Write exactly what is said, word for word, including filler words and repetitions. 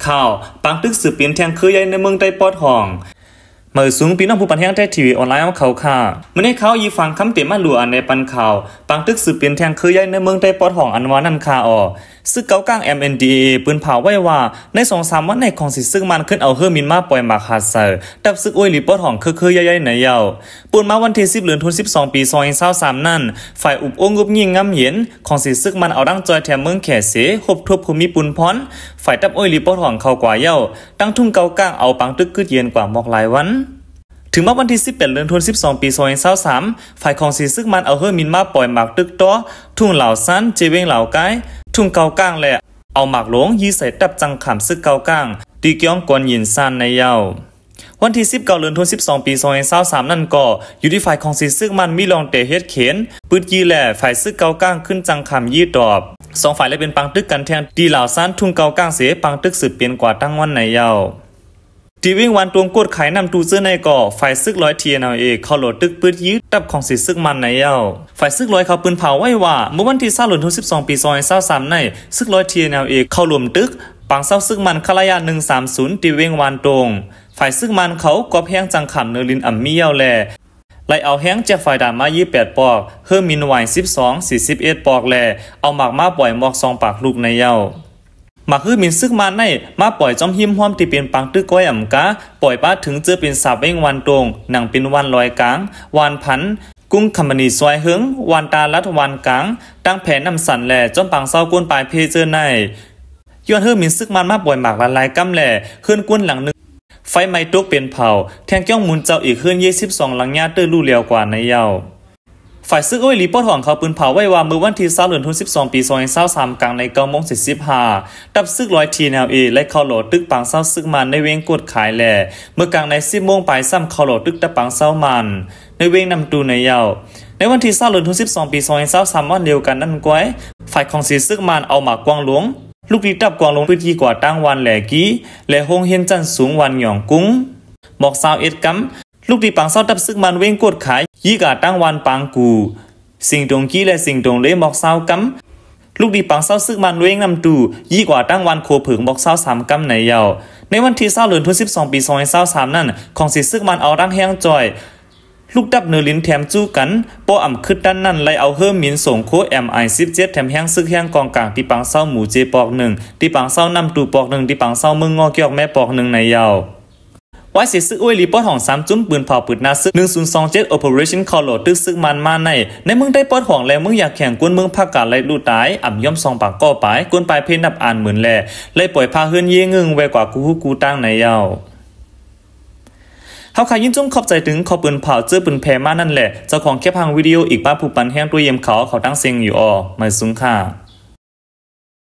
ข่าวปังตึกสืบเปลี่ยนแทงคือใหญ่ในเมืองใต้ปอดห้องเมื่อสูงปีน้องผู้ปันแห้งได้ทีวีออนไลน์เอาเขาค่ะเมื่อในเขายีฟังคำเตียมาหลัวอันในปันข่าวปังตึกสืบเปลี่ยนแทงคือใหญ่ในเมืองใต้ปอดห้องอันวานั่นค่ะอ๋อซึ่งเก้ากลาง เอ็ม เอ็น ดี เอ ปืนเผาไว้ว่าใน สองสาม วันในของสิซึ่งมันขึ้นเอาเฮอร์มินมาปล่อยหมากหาดเซอร์ดับซึกอ้วยหลีปอดห้องคือๆใหญ่ๆในเยาปูนมาวันที่สิบเดือนธันวาคมสิบสองปีสองพันยี่สิบสามนั่นฝ่ายอุบอ้งงุบยิงงำเย็นของสิซึ่งมันเอาดังจอยแถมเมืองแขเสหบทบภูมิปุนพรฝ่ายดับอ้วยหลีปอดห้องเข้ากว่าเยาตั้งทุ่งเก้ากลางเอาปังตึกกึดเย็นกว่าหมอกหลายวันถึงมาวันที่สิบแปดเดือนธันวาคมสิบสองปีสองพันยี่สิบสามฝ่ายของสีซึกมันเอาเฮอร์มินมาปล่อยหมากตึกต้อทุ่งเหล่าซันเจเวงเหล่าไกทุ่งเกากลางแหละเอาหมากหลวงยีใส่ตับจังขำซึกเกากลางตีเกียงกวนยินซันในเยาวันที่สิบเก้าเดือนธันวาคมสิบสองปีสองพันยี่สิบสามนั่นก็อยู่ที่ฝ่ายของสีซึกมันมีลองเตะเฮ็ดเข็นปืนยีแหล่ฝ่ายซึกเกากลางขึ้นจังขำยี่ตอบสองฝ่ายเลยเป็นปังตึกกันแทนตีเหล่าซันทุ่งเกากลางเสียปังตึกสืบเปลี่ยนกว่าตั้งวันในเยาทีวิ่งวันตวงกดขายนำตูเสื้อในก่อฝ่ายซึกร้อยเทียนเอาเองเขาโหลดตึกปืนยืดตับของสีซึกมันในเย้าฝ่ายซึกร้อยเขาปืนเผาไว้ว่าเมื่อวันที่สามเดือนธันวาคมสิบสองปีสองพันยี่สิบสามในซึกร้อยเทียนเอาเองเขารวมตึกปังเศร้าซึกมันคลายาหนึ่งสามศูนย์ทีวิ่งวันตรงฝ่ายซึกมันเขากอบแห้งจังขำเนรินอ่ำมีเย้าแลไล่เอาแห้งจากฝ่ายด่านมายี่สิบแปดปอกเพิ่มมินไวสิบสองสี่สิบเอ็ดปอกแลเอาหมากมาปล่อยหมอกสองปากลูกในเย้ามาคือมินซึกมาในมาปล่อยจอมหิมห้อมที่เป็นปังตึกก้อยอ่ำกะปล่อยป้าถึงเจอเป็นสาบเว้งวันตรงหนังเป็นวันลอยกลางวันพันกุ้งคำมณีซอยเฮิงวันตาลัดวันกลางตั้งแผนนำสันแหล่จอมปังเศร้าก้นปลายเพเจอในย้อนเฮิมินซึกมันมาปล่อยหมากละลายกำแหล่ขึ้นก้นหลังนึงไฟไหม้ตกเป็นเผาแทงเกี้ยงมุนเจ้าอีกขึ้นยี่สิบสองหลังญาเตอร์ลู่เลียวกว่าในเยาฝ่ายซึกอ้อยหลีปอดห้องเขาปืนเผาไว้ว่าเมื่อวันที่สามเดือนธันวาคมสิบสองปีสองพันยี่สิบสามกลางในเก้าโมงสี่สิบห้าดับซึกร้อยทีแนวเอและเข้าโหลดตึกปังเศร้าซึกมันในเวงกดขายแหล่เมื่อกลางในสิบโมงปลายซ้ำเข้าโหลดตึกตะปังเศร้ามันในเวงนำตูในเยาในวันที่สามเดือนธันวาคมสิบสองปีสองพันยี่สิบสามวันเดียวกันนั่นก้อยฝ่ายของสีซึกมันเอาหมากกวางหลวงลูกดีดับกวางหลวงพื้นที่กว่าตั้งวันแหล่กี้และหงเฮียนจันสูงวันหย่องกุ้งหมอกสาวเอ็ดกัมลูกดีปังเศร้าดับซึกมันเวงกดขายยี่กาตั้งวันปังกูสิ่งตรงกี้และสิ่งตรงเล่หมอกเศร้ากัมลูกดีปังเศร้าซึกมันเวงนำตูยี่กว่าตั้งวันโคผึ่งหมอกเศร้าสามกัมในเยาในวันที่เศร้าเดือนธันวาคมสิบสองปีสองพันยี่สิบสามนั่นของสีซึกมันเอาร่างแห้งจ่อยลูกดับเนลินแถมจู้กันโปอ่ำขึ้นด้านนั่นไล่เอาเฮิร์มินส่งโค เอ็ม ไอ สิบเจ็ด แถมแห้งซึกแห้งกองกลางที่ปังเศร้าหมูเจปอกหนึ่งที่ปังเศร้านำตูปอกหนึ่งที่ปังเศร้ามึงงอเกี่ยวแม่ปอกหนึ่งในเยาไว้เสียซึกอ้วยรีปอดของสามจุ้มปืนเผาปืนนาซึกหนึ่งศูนย์สองเจ็ด Operation Color ตึกซึกมันมาในในเมืองได้ปอดของแล้วเมืองอยากแข่งกวนเมืองภาคกาไล่ลู่ตายอ่ำย่อมซองปากก้อปลายกวนปลายเพนับอ่านเหมือนแลไล่ปล่อยพาเฮือนเย่งึงไว้กว่ากูฮู้กูตั้งในเยาเฮาขายยินจุ้มขอบใจถึงขอปืนเผาเจอปืนแพมานั่นแหละเจ้าของแค่พังวิดีโออีกบ้าผู้ปันแห้งตัวเยี่ยมเขาเขาตั้งเซ็งอยู่ออไม่ซุ้งค่า